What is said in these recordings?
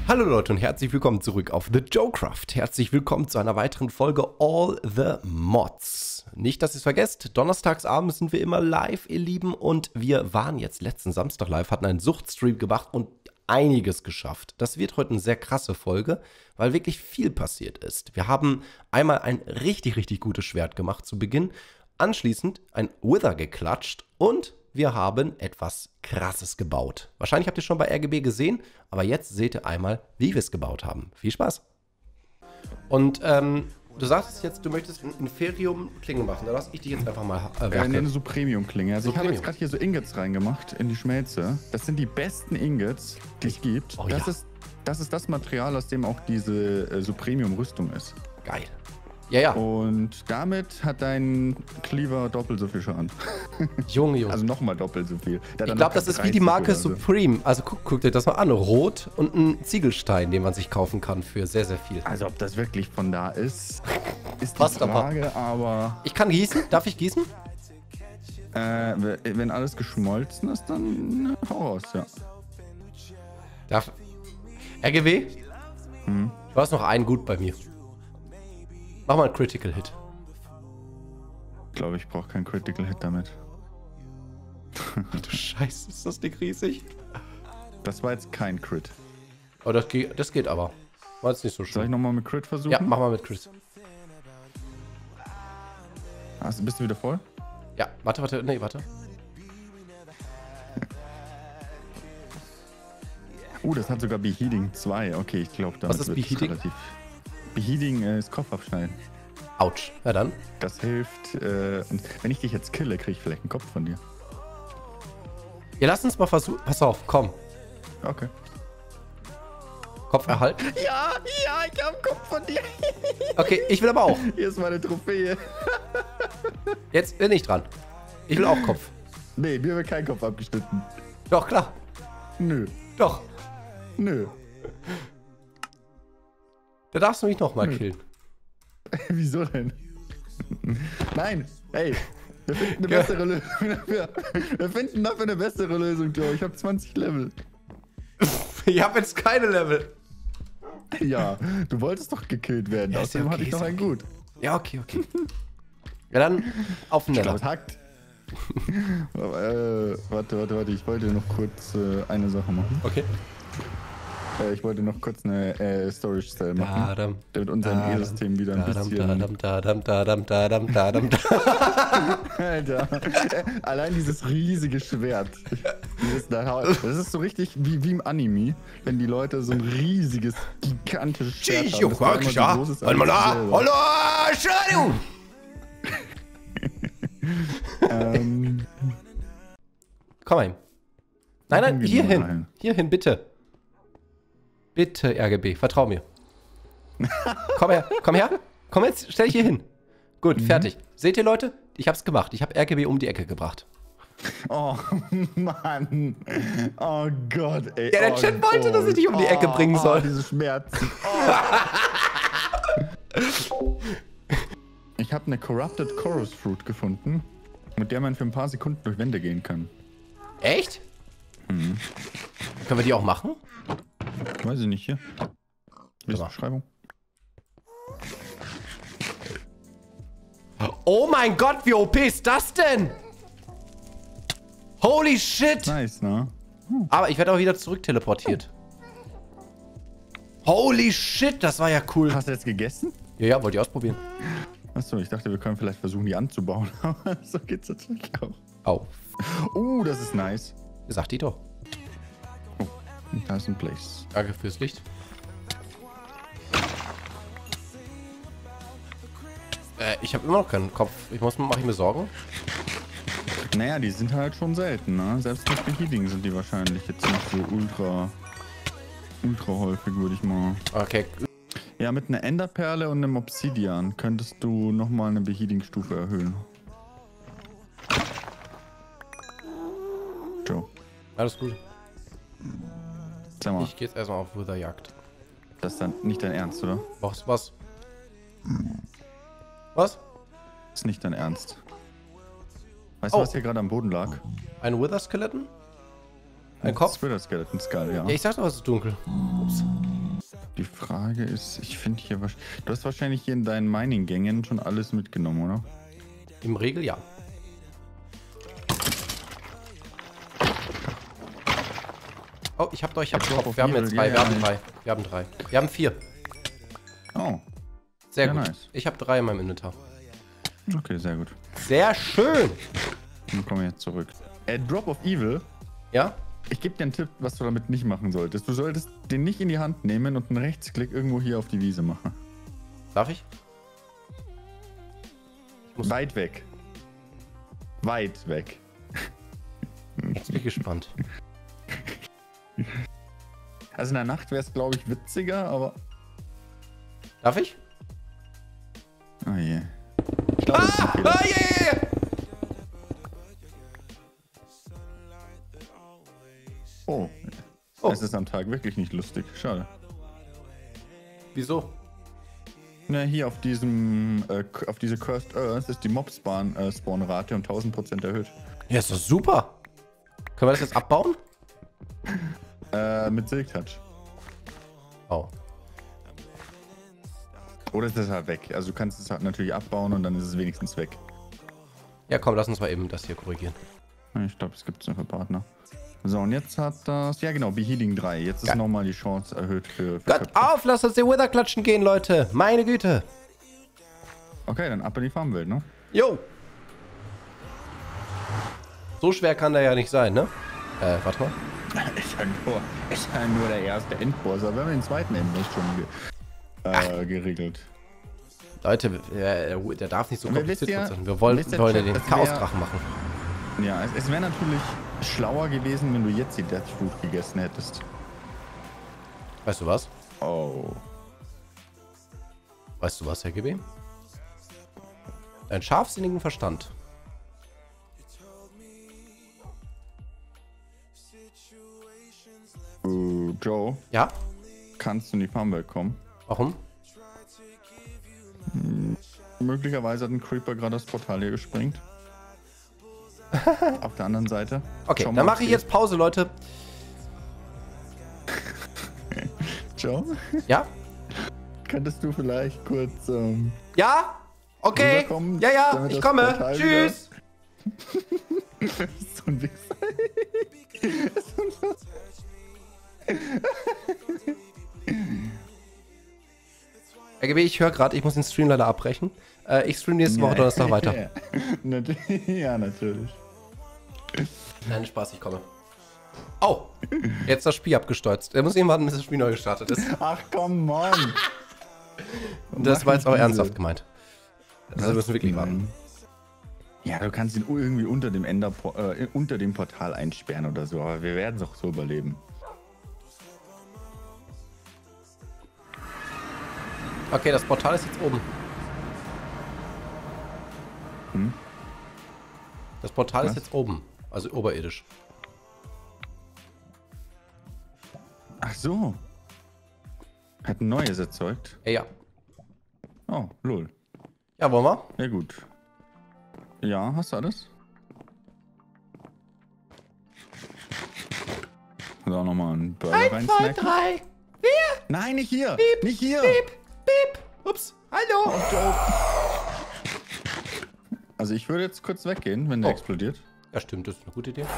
Hallo Leute und herzlich willkommen zurück auf The Joecraft. Herzlich willkommen zu einer weiteren Folge All the Mods. Nicht, dass ihr es vergesst, donnerstagsabends sind wir immer live, ihr Lieben. Und wir waren jetzt letzten Samstag live, hatten einen Suchtstream gemacht und einiges geschafft. Das wird heute eine sehr krasse Folge, weil wirklich viel passiert ist. Wir haben einmal ein richtig gutes Schwert gemacht zu Beginn. Anschließend ein Wither geklatscht und wir haben etwas Krasses gebaut. Wahrscheinlich habt ihr schon bei RGB gesehen, aber jetzt seht ihr einmal, wie wir es gebaut haben. Viel Spaß! Und du sagtest jetzt, du möchtest ein Inferium-Klinge machen. Da lasse ich die jetzt einfach mal werken. Eine Supremium-Klinge. Also Supremium. ich habe jetzt gerade hier so Ingots reingemacht in die Schmelze. Das sind die besten Ingots, die es gibt. Oh, das ist das Material, aus dem auch diese Supremium-Rüstung ist. Geil. Ja. Und damit hat dein Cleaver doppelt so viel Schaden. Junge. Also nochmal doppelt so viel. Ich glaube, das ist wie die Marke Supreme. Also guckt euch das mal an. Rot und ein Ziegelstein, den man sich kaufen kann für sehr viel. Also ob das wirklich von da ist die Fast Frage, aber... Ich kann gießen. Darf ich gießen? Wenn alles geschmolzen ist, dann hau raus, ja. Darf... RGB? Du hast noch einen gut bei mir. Mach mal einen Critical Hit. Ich glaube, ich brauche keinen Critical Hit damit. Ach du Scheiße, ist das Ding riesig? Das war jetzt kein Crit. Oh, das geht aber. War jetzt nicht so schön. Soll ich nochmal mit Crit versuchen? Ja, mach mal mit Crit. Also, bist du wieder voll? Ja, warte. Nee, warte. Das hat sogar Beheading 2. Okay, ich glaube, damit Was ist wird es Beheading? relativ... Beheading ist Kopf abschneiden. Autsch. Ja dann. Das hilft. Und wenn ich dich jetzt kille, kriege ich vielleicht einen Kopf von dir. Ja, lass uns mal versuchen. Pass auf, komm. Okay. Kopf erhalten. Ja, ich habe einen Kopf von dir. Okay, ich will aber auch. Hier ist meine Trophäe. Jetzt bin ich dran. Ich will auch Kopf. Nee, mir wird kein Kopf abgeschnitten. Doch, klar. Nö. Doch. Nö. Da darfst du mich nochmal killen. Wieso denn? Nein, ey. Wir finden eine bessere Lösung dafür. Wir finden dafür eine bessere Lösung, Joe. Ich habe 20 Level. Ich habe jetzt keine Level. Ja, du wolltest doch gekillt werden. Ja, Außerdem hatte ich noch einen gut. Ja, okay. Ja, dann auf den Nether. Das hackt. Warte. Ich wollte noch kurz eine Sache machen. Okay. Ich wollte noch kurz eine Storage Cell machen. Damit unser E-System wieder ein bisschen... Alter. Allein dieses riesige Schwert. Das ist so richtig wie im Anime, wenn die Leute so ein riesiges, gigantisches Schwert haben. Komm rein. Nein, hierhin. Hierhin, bitte. Bitte, RGB, vertrau mir. Komm her. Komm jetzt, stell dich hier hin. Gut, fertig. Seht ihr, Leute? Ich hab's gemacht. Ich hab RGB um die Ecke gebracht. Oh, Mann. Oh Gott, ey. Ja, der Chat wollte, dass ich dich um die Ecke bringen soll. Diese Schmerzen. Ich habe eine Corrupted Chorus Fruit gefunden, mit der man für ein paar Sekunden durch Wände gehen kann. Echt? Können wir die auch machen? Weiß ich nicht, hier. Wie ist die Beschreibung? Oh mein Gott, wie OP ist das denn? Holy shit! Nice, ne? Aber ich werde auch wieder zurück teleportiert. Holy shit, das war ja cool. Hast du jetzt gegessen? Ja, wollte ich ausprobieren. Achso, ich dachte, wir können vielleicht versuchen, die anzubauen. Aber so geht's natürlich auch. Au. Das ist nice. Sag die doch. Da ist ein Place. Danke fürs Licht. Ich habe immer noch keinen Kopf. Mache ich mir Sorgen? Naja, die sind halt schon selten, ne? Selbst mit Beheading sind die wahrscheinlich jetzt nicht so ultra häufig, würde ich mal. Okay. Ja, mit einer Enderperle und einem Obsidian könntest du nochmal eine Beheading-Stufe erhöhen. Joe. Alles gut. Sag mal, Ich gehe jetzt erstmal auf Witherjagd. das ist dann nicht dein Ernst, oder? Was? Was? Ist nicht dein Ernst. Weißt du, was hier gerade am Boden lag? Ein Wither-Skeleton? Ein Kopf? Splitter Skeleton Skull, ja. Ja, ich sag doch, es ist dunkel. Ups. Die Frage ist, ich finde hier was. Du hast wahrscheinlich hier in deinen Mining-Gängen schon alles mitgenommen, oder? Im Regel ja. Oh, ich hab doch, wir haben jetzt 2, wir haben 3. Wir haben 3. Wir haben 4. Oh. Sehr Ja, gut. nice. Ich habe 3 in meinem Inventar. Okay, sehr gut. Sehr schön. Dann kommen wir jetzt zurück. Drop of Evil. Ja? Ich gebe dir einen Tipp, was du damit nicht machen solltest. Du solltest den nicht in die Hand nehmen und einen Rechtsklick irgendwo hier auf die Wiese machen. Darf ich? Weit weg. Weit weg. Jetzt bin ich gespannt. Also in der Nacht wäre es, glaube ich, witziger, aber... Darf ich? Oh je. Ich glaube, das ist ein Fehler. Yeah. Oh. Oh. Es ist am Tag wirklich nicht lustig. Schade. Wieso? Na, hier auf diesem, auf diese Cursed Earth ist die Mob-Spawn-Rate um 1000% erhöht. Ja, ist doch super. Können wir das jetzt abbauen? Mit Silk Touch. Oh. Oder ist das halt weg? Also du kannst es halt natürlich abbauen und dann ist es wenigstens weg. Ja, komm, lass uns mal eben das hier korrigieren. Ich glaube, es gibt es noch für Partner. So, und jetzt hat das... Ja genau, Behealing 3. Jetzt ist nochmal die Chance erhöht für Gott Köpfe. auf, lasst uns den Wither klatschen gehen, Leute. Meine Güte. Okay, dann ab in die Farmwelt, ne? Jo. So schwer kann der ja nicht sein, ne? Warte mal. Ist ja nur der erste Endboss, aber wir haben den zweiten Endboss schon geregelt. Leute, der darf nicht so Aber kompliziert wisst ihr- sein. Wir wollen wisst ihr, ja Chat, den das Chaosdrachen machen. Ja, es wäre natürlich schlauer gewesen, wenn du jetzt die Death Fruit gegessen hättest. Weißt du was? Oh. Weißt du was, Herr GB? Deinen scharfsinnigen Verstand. Joe, Ja? kannst du in die Farmwelt kommen? Warum? Möglicherweise hat ein Creeper gerade das Portal hier gesprengt. Auf der anderen Seite. Okay, Schau mal, dann mache ob's ich geht. jetzt Pause, Leute. Joe, Ja? könntest du vielleicht kurz Ja? Okay. rüberkommen, Ja, ja, damit ich das komme. Portal Tschüss. so ein Wichser. RGB, ich höre gerade, ich muss den Stream leider abbrechen. Ich stream nächste Woche Donnerstag weiter. Ja, natürlich. Nein, Spaß, ich komme. Oh, jetzt das Spiel abgestürzt. Er muss eben warten, bis das Spiel neu gestartet ist. Ach komm, on. Das war jetzt auch ernsthaft gemeint. Also wir müssen wirklich warten. Ja, du kannst ihn irgendwie unter dem Portal einsperren oder so, aber wir werden es auch so überleben. Okay, das Portal ist jetzt oben. Das Portal Was? ist jetzt oben. Also oberirdisch. Ach so. Hat ein neues erzeugt. Ja. Oh, lol. Ja, wollen wir? Ja gut. Ja, hast du alles? So, nochmal einen Burger reinsnacken. 3. Nein, nicht hier! Piep, nicht hier! Piep, piep. Ups, hallo. Also ich würde jetzt kurz weggehen, wenn der Oh. explodiert. Ja, stimmt, das ist eine gute Idee.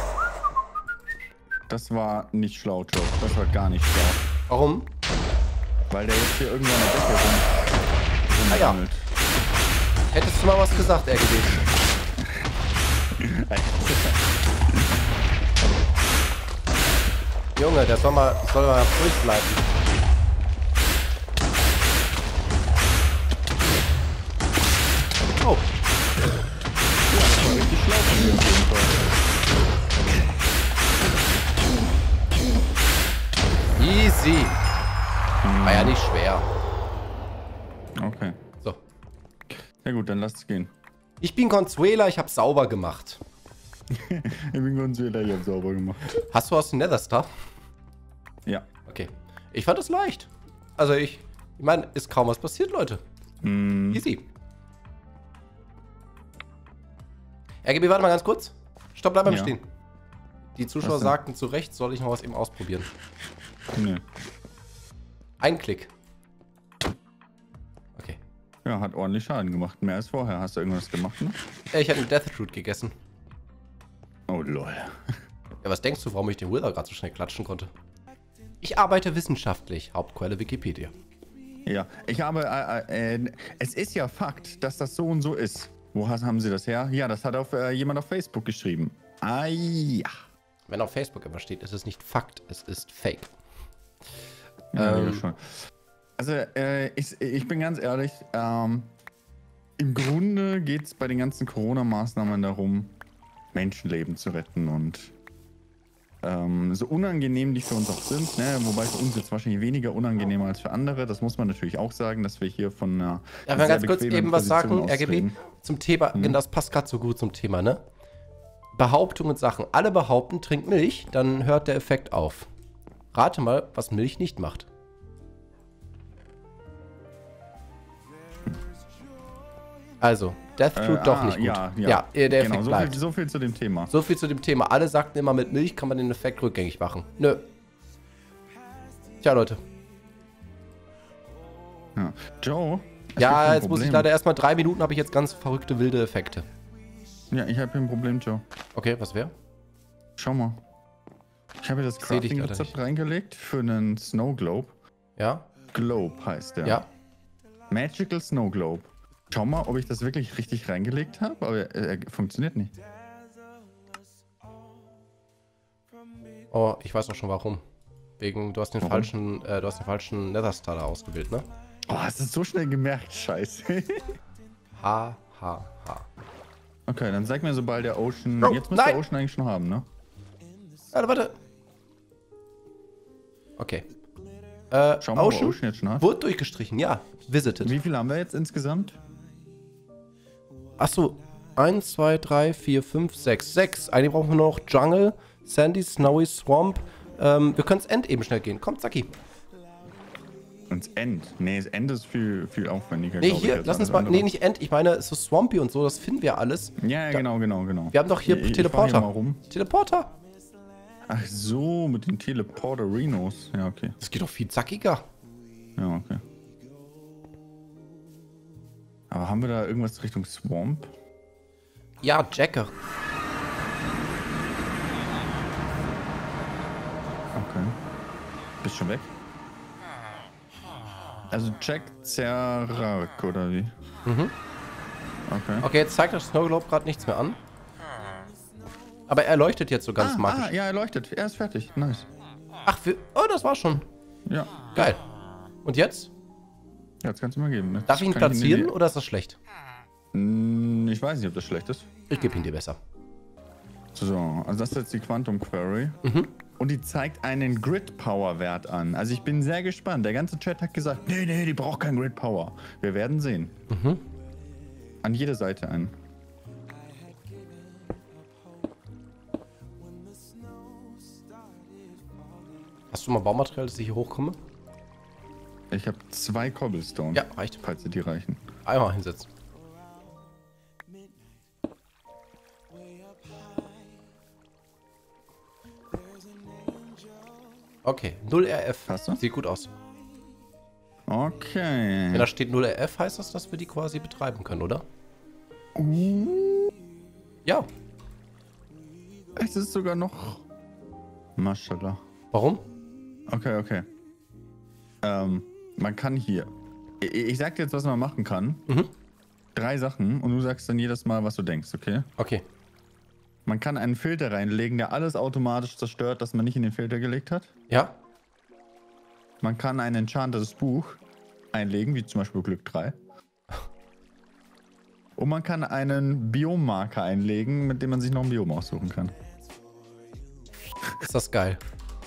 Das war nicht schlau, Joe. Das war gar nicht schlau. Warum? Weil der jetzt hier irgendwo an der Decke Ah ja. rumgammelt. Hättest du mal was gesagt, RGB. Junge, der soll mal durchbleiben. Oh, Das war richtig schlau von dir auf jeden Fall. easy. War ja nicht schwer. Okay. So. Ja gut, dann lasst es gehen. Ich bin Consuela, ich habe sauber gemacht. Ich bin ganz wieder, ich hab sauber gemacht. Hast du aus dem Netherstar? Ja. Okay. Ich fand das leicht. Also ich meine, ist kaum was passiert, Leute. Easy. RGB, warte mal ganz kurz. Stopp, bleib mal Ja. stehen. Die Zuschauer Was denn? sagten zu Recht, soll ich noch was eben ausprobieren. Nee. Ein Klick. Okay. Ja, hat ordentlich Schaden gemacht. Mehr als vorher. Hast du irgendwas gemacht? Ne? Ich hatte einen Deathroot gegessen. Oh lol. Ja, was denkst du, warum ich den Wither gerade so schnell klatschen konnte? Ich arbeite wissenschaftlich. Hauptquelle Wikipedia. Ja, ich habe, es ist ja Fakt, dass das so und so ist. Wo haben Sie das her? Ja, das hat jemand auf Facebook geschrieben. Ah ja. Wenn auf Facebook immer steht, ist es nicht Fakt, es ist Fake. Ja, schon. Also, ich bin ganz ehrlich, im Grunde geht es bei den ganzen Corona-Maßnahmen darum, Menschenleben zu retten und so unangenehm die für uns auch sind, ne? Wobei für uns jetzt wahrscheinlich weniger unangenehm als für andere, das muss man natürlich auch sagen, dass wir hier von einer Ja, wenn ganz kurz bequemen eben was sagen, Position aus RGB, reden. zum Thema, das passt gerade so gut zum Thema, ne? Behauptungen und Sachen. Alle behaupten, trink Milch, dann hört der Effekt auf. Rate mal, was Milch nicht macht. Also, Deathroot doch nicht gut. Ja, der genau, Effekt bleibt. so viel zu dem Thema. So viel zu dem Thema. Alle sagten immer, mit Milch kann man den Effekt rückgängig machen. Nö. Tja, Leute. Ja. Joe? Ja, jetzt muss ich leider erstmal 3 Minuten, habe ich jetzt ganz verrückte, wilde Effekte. Ja, ich habe hier ein Problem, Joe. Okay, was wäre? Schau mal. Ich habe hier das Seh dich leider Crafting-Rezept nicht. reingelegt für einen Snow Globe. Ja? Globe heißt der. Ja? Magical Snow Globe. Schau mal, ob ich das wirklich richtig reingelegt habe, aber er funktioniert nicht. Oh, ich weiß auch schon warum. Wegen, du hast den falschen Nether Starter ausgewählt, ne? Oh, hast du es so schnell gemerkt? Scheiße. Ha, ha, ha. Okay, dann sag mir, sobald der Ocean... Oh, jetzt müsste nein! der Ocean eigentlich schon haben, ne? Warte. Okay. Schau mal, ob Ocean Ocean jetzt schon hat. wurde durchgestrichen, ja. Visited. Wie viel haben wir jetzt insgesamt? Achso. 1, 2, 3, 4, 5, 6. 6. Eigentlich brauchen wir noch Jungle, Sandy, Snowy, Swamp. Wir können ins End eben schnell gehen. Komm, Zacki. Ins End? Nee, das End ist viel, viel aufwendiger. Nee, glaub ich, hier, als lass uns alles mal. andere. Nee, nicht End. Ich meine, so Swampy und so, das finden wir alles. Ja, genau. Wir haben doch hier Ich Teleporter. fahr hier mal rum. Teleporter. Ach so, mit den Teleporterinos. Ja, okay. Das geht doch viel zackiger. Ja, okay. Aber haben wir da irgendwas Richtung Swamp? Ja, Jacke. Okay. Bist schon weg? Also Jack Zerrak, oder wie? Mhm. Okay. Okay, jetzt zeigt das Snow Globe gerade nichts mehr an. Aber er leuchtet jetzt so ganz magisch. Ja, er leuchtet. Er ist fertig. Nice. Ach, oh, das war schon. Ja. Geil. Und jetzt? Ja, das kannst du mal geben. Ne? Darf ich ihn Kann platzieren oder ist das schlecht? Ich weiß nicht, ob das schlecht ist. Ich gebe ihn dir besser. So, also das ist jetzt die Quantum Query. Mhm. Und die zeigt einen Grid Power Wert an. Also ich bin sehr gespannt. Der ganze Chat hat gesagt, nee, die braucht kein Grid Power. Wir werden sehen. Mhm. An jede Seite ein. Hast du mal Baumaterial, dass ich hier hochkomme? Ich habe 2 Cobblestone. Ja, reicht. Falls sie die reichen. Einmal hinsetzen. Okay, 0 RF. Hast du? Sieht gut aus. Okay. Wenn da steht 0 RF, heißt das, dass wir die quasi betreiben können, oder? Ja. Es ist sogar noch... Maschallah. Warum? Okay. Man kann hier... Ich sag dir jetzt, was man machen kann. Mhm. 3 Sachen und du sagst dann jedes Mal, was du denkst, okay? Okay. Man kann einen Filter reinlegen, der alles automatisch zerstört, das man nicht in den Filter gelegt hat. Ja? Man kann ein enchantetes Buch einlegen, wie zum Beispiel Glück 3. Und man kann einen Biommarker einlegen, mit dem man sich noch ein Biom aussuchen kann. Ist das geil.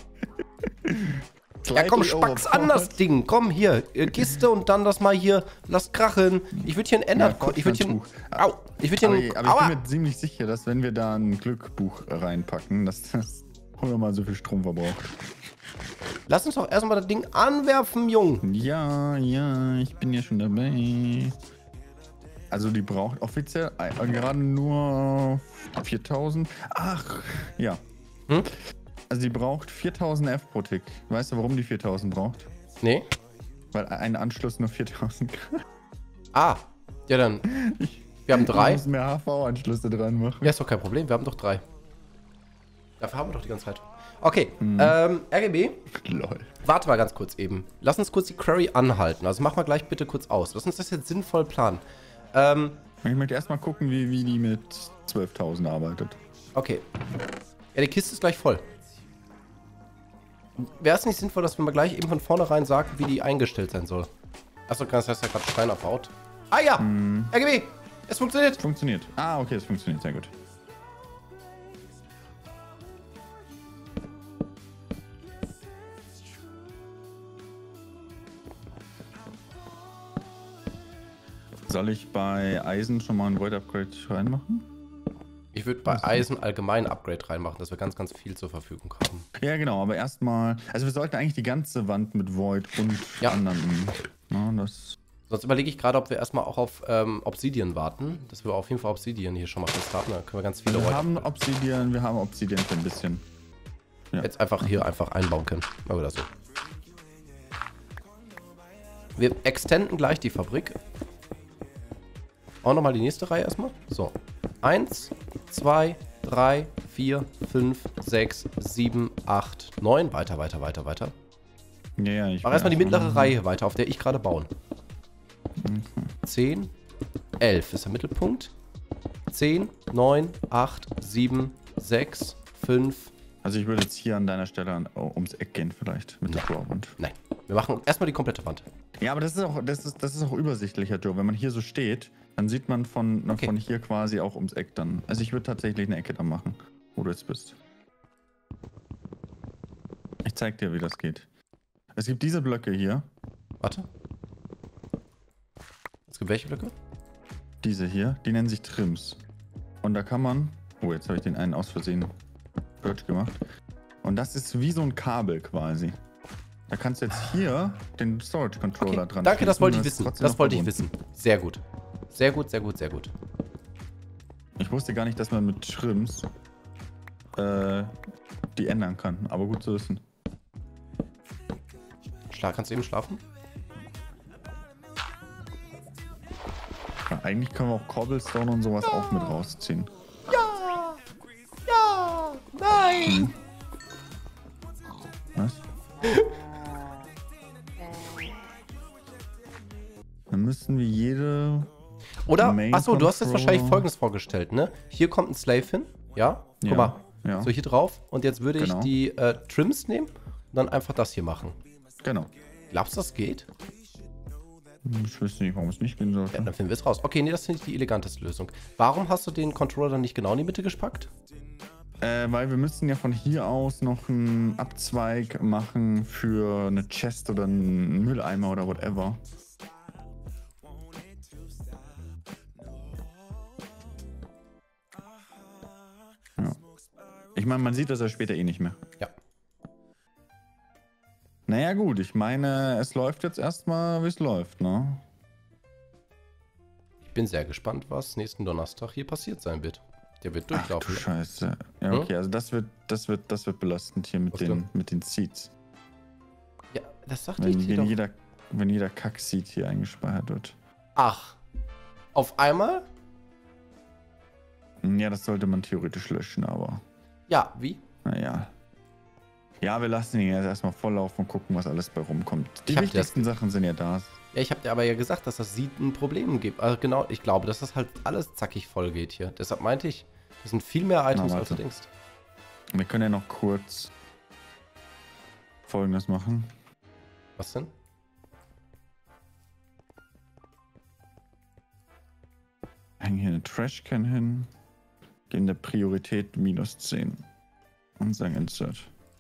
Ja, komm, spack's an das Ding. Komm, hier, Kiste und dann das mal hier. Lass krachen. Ich würde hier ein Ender... Ja, ich würde hier ein... Buch. Au! Ich würde hier ein... Aber ich bin mir ziemlich sicher, dass wenn wir da ein Glückbuch reinpacken, dass das mal so viel Strom verbraucht. Lass uns doch erstmal das Ding anwerfen, Jung. Ja, ich bin ja schon dabei. Also die braucht offiziell gerade nur 4000. Ach, ja. Hm? Also die braucht 4000 F pro Tick. Weißt du, warum die 4000 braucht? Nee? Weil ein Anschluss nur 4000. Ah, ja dann. Wir haben 3. Ich muss mehr HV-Anschlüsse dran machen. Ja, ist doch kein Problem, wir haben doch 3. Dafür haben wir doch die ganze Zeit. Okay, RGB. Lol. Warte mal ganz kurz eben. Lass uns kurz die Query anhalten. Also machen wir gleich bitte kurz aus. Lass uns das jetzt sinnvoll planen. Ich möchte erstmal gucken, wie die mit 12.000 arbeitet. Okay. Ja, die Kiste ist gleich voll. Wäre es nicht sinnvoll, dass wir mal gleich eben von vornherein sagen, wie die eingestellt sein soll? Achso, das heißt ja gerade Stein abbaut. Ah ja! RGB! Es funktioniert! Funktioniert. Ah, okay, es funktioniert. Sehr gut. Soll ich bei Eisen schon mal ein Void Upgrade reinmachen? Ich würde bei Eisen allgemein Upgrade reinmachen, dass wir ganz, ganz viel zur Verfügung haben. Ja, genau, aber erstmal. Also, wir sollten eigentlich die ganze Wand mit Void und anderen. Ja, Sonst überlege ich gerade, ob wir erstmal auch auf Obsidian warten. Dass wir auf jeden Fall Obsidian hier schon mal fest haben. Da können wir ganz viele wir haben Obsidian für ein bisschen. Ja. Jetzt einfach hier einbauen können. Oder so. Wir extenden gleich die Fabrik. Auch nochmal die nächste Reihe erstmal. So. 1, 2, 3, 4, 5, 6, 7, 8, 9. Weiter. Ja, ich mach erstmal die mittlere Reihe weiter, auf der ich gerade bauen. 10, 11 ist der Mittelpunkt. 10, 9, 8, 7, 6, 5. Also ich würde jetzt hier an deiner Stelle ums Eck gehen vielleicht mit der Floorwand. Nein, wir machen erstmal die komplette Wand. Ja, aber das ist auch übersichtlicher, Joe. Wenn man hier so steht, dann sieht man von hier quasi auch ums Eck dann. Also ich würde tatsächlich eine Ecke da machen, wo du jetzt bist. Ich zeig dir, wie das geht. Es gibt diese Blöcke hier. Warte. Es gibt welche Blöcke? Diese hier, die nennen sich Trims. Und da kann man... Oh, jetzt habe ich den einen aus Versehen Purge gemacht. Und das ist wie so ein Kabel quasi. Da kannst du jetzt hier den Storage Controller dran. Danke, das wollte ich wissen. Das wollte ich wissen. Sehr gut. Sehr gut. Ich wusste gar nicht, dass man mit Trims die ändern kann. Aber gut zu wissen. Kannst du eben schlafen? Ja, eigentlich können wir auch Cobblestone und sowas auch mit rausziehen. Ja! Nein! Was? Dann müssen wir jede... Oder, achso, du hast jetzt wahrscheinlich Folgendes vorgestellt, ne? Hier kommt ein Slave hin, ja? Guck mal, so hier drauf. Und jetzt würde ich die Trims nehmen und dann einfach das hier machen. Genau. Glaubst du, das geht? Ich wüsste nicht, warum es nicht gehen sollte. Ja, dann finden wir es raus. Okay, nee, das finde ich die eleganteste Lösung. Warum hast du den Controller dann nicht genau in die Mitte gepackt? Weil wir müssen ja von hier aus noch einen Abzweig machen für eine Chest oder einen Mülleimer oder whatever. Ja. Ich meine, man sieht das ja später eh nicht mehr. Ja. Naja gut, ich meine, es läuft jetzt erstmal, wie es läuft, ne? Ich bin sehr gespannt, was nächsten Donnerstag hier passiert sein wird. Der wird durchlaufen. Ach du Scheiße. Ja, okay, also das wird belastend hier mit den Seeds. Ja, das sagte ich dir doch. Wenn jeder Kack-Seed hier eingespeichert wird. Ach. Auf einmal? Ja, das sollte man theoretisch löschen, aber... Ja, wie? Naja. Ja, wir lassen ihn jetzt erstmal volllaufen und gucken, was alles bei rumkommt. Die wichtigsten Sachen sind ja da. Ja, ich habe dir aber ja gesagt, dass das Seed ein Problem gibt. Also genau, ich glaube, dass das halt alles zackig voll geht hier. Deshalb meinte ich, das sind viel mehr Items, als du denkst. Wir können ja noch kurz Folgendes machen. Was denn? Hängen hier eine Trashcan hin. Gehen der Priorität -10. Und sagen Insert.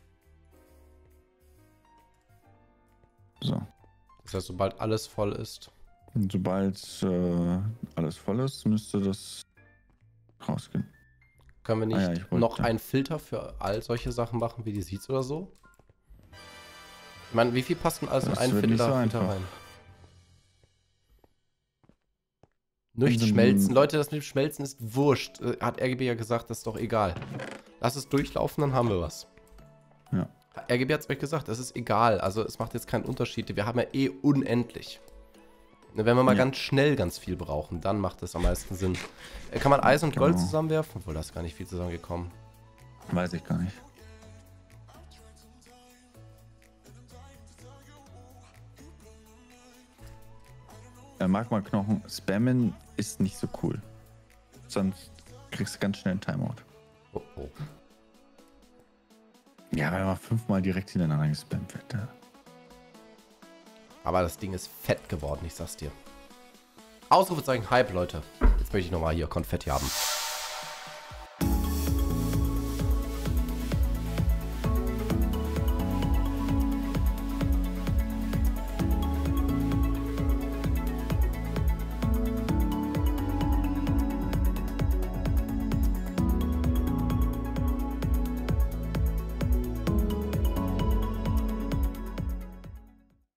So. Das heißt, sobald alles voll ist. Und sobald alles voll ist, müsste das rausgehen. Können wir nicht noch einen Filter für all solche Sachen machen, wie die Seeds oder so? Ich meine, wie viel passt denn alles in einen Filter rein? Nicht schmelzen. Leute, das mit dem Schmelzen ist wurscht. Hat RGB ja gesagt, das ist doch egal. Lass es durchlaufen, dann haben wir was. Ja. RGB hat es euch gesagt, es ist egal. Also es macht jetzt keinen Unterschied. Wir haben ja eh unendlich. Wenn wir mal ganz schnell ganz viel brauchen, dann macht das am meisten Sinn. Kann man Eis und Gold zusammenwerfen? Obwohl, da ist gar nicht viel zusammengekommen. Weiß ich gar nicht. Magma-Knochen spammen ist nicht so cool. Sonst kriegst du ganz schnell einen Timeout. Oh, oh. Ja, wenn man 5-mal direkt hintereinander gespammt wird. Ja. Aber das Ding ist fett geworden, ich sag's dir. Ausrufezeichen Hype, Leute. Jetzt möchte ich nochmal hier Konfetti haben.